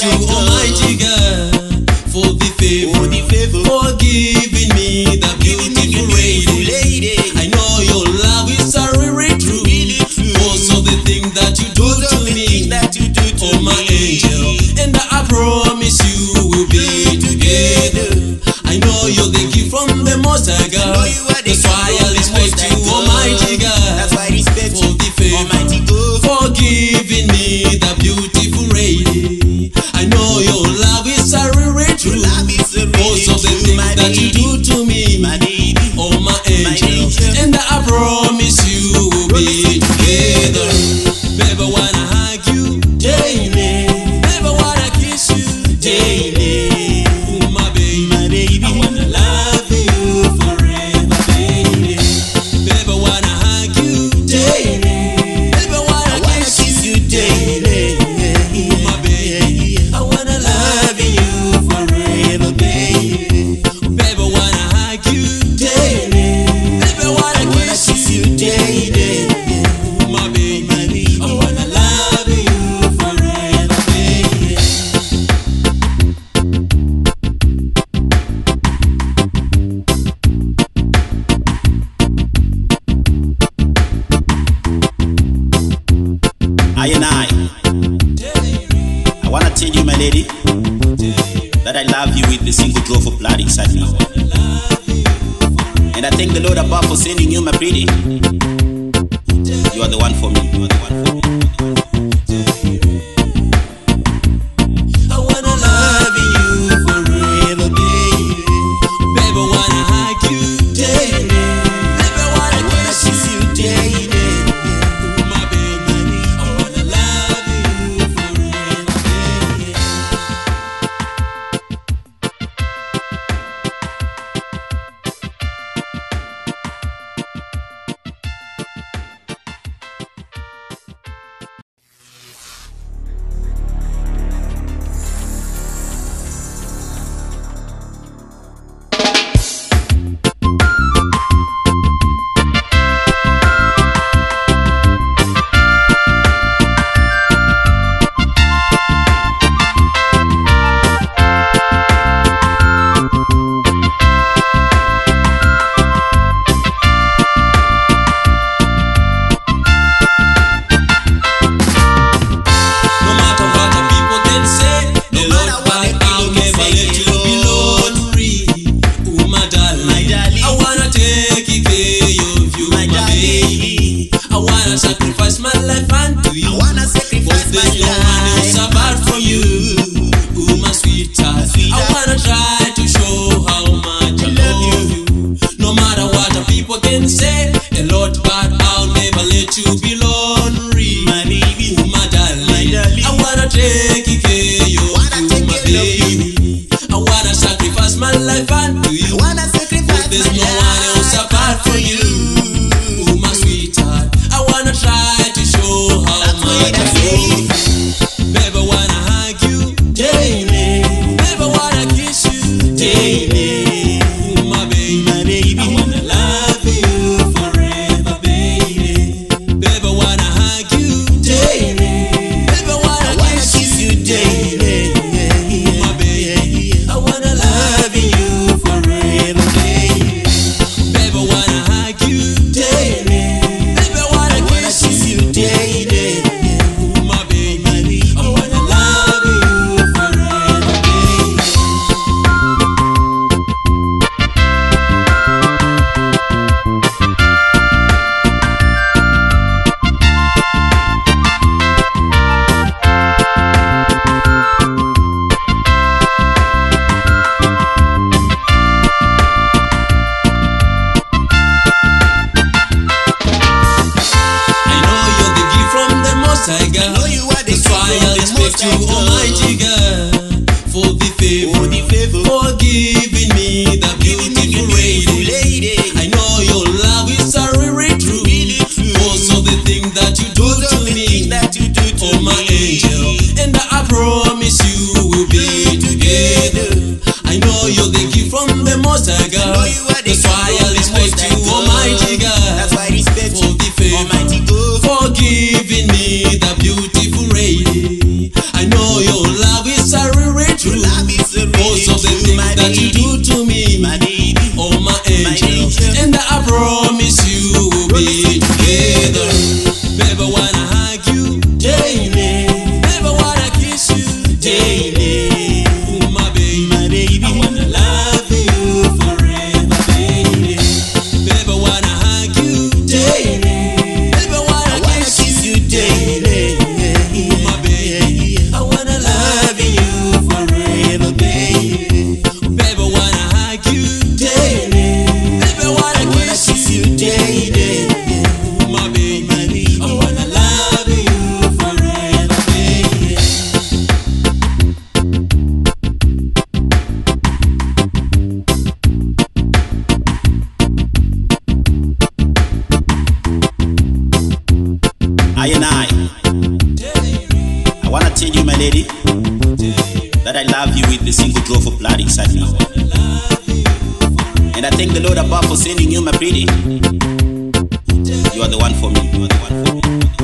to Almighty God for the favor, for giving me the beautiful lady. I know your love is really true. Also the thing that you do to me, oh my angel, and I promise you will be together. I know you're the gift from the Most High God. That's why I respect you, Almighty God, for the favor, for giving me the beautiful lady. I know your love is really true. Also the thing that you do to me, oh my angel, and I promise you will be together. Baby, wanna hug you daily. Baby, wanna kiss you daily. My baby, I wanna love you forever, baby. Baby, wanna hug you daily. Baby, wanna kiss you daily. My baby, I wanna love you forever, baby. Baby, wanna hug you daily. Baby, wanna kiss you daily. My baby, I wanna love you forever, baby. I wanna tell you, my lady, that I love you with the single drop of blood inside me. And I thank the Lord above for sending you, my pretty. You are the one for me. You are the one for me. I wanna love you forever, baby. Baby, wanna hug you daily. Baby, wanna kiss you daily. My baby, I wanna love you forever, baby. No matter what the people can say, the Lord I'll never let you be lonely. Oh my darling, I wanna take care of you, my baby. I wanna sacrifice my life unto you. Cause there's no one else apart from you. Oh my sweetheart, I wanna try to show how much I love you. No matter what the people can say, the Lord God, I'll never let you be lonely. My baby, oh my darling, I wanna take care of you, my baby. I wanna sacrifice my life unto you. Cause there's no one else apart from you. Oh my sweetheart, I wanna try to show how much I love you. Baby, wanna hug you daily. Baby, wanna kiss you daily. My baby, I wanna love you forever, baby. Baby, wanna hug you daily. Baby, wanna kiss you lady, that I love you with the single drop of blood inside me. And I thank the Lord above for sending you, my pretty. You are the one for me. You are the one for me.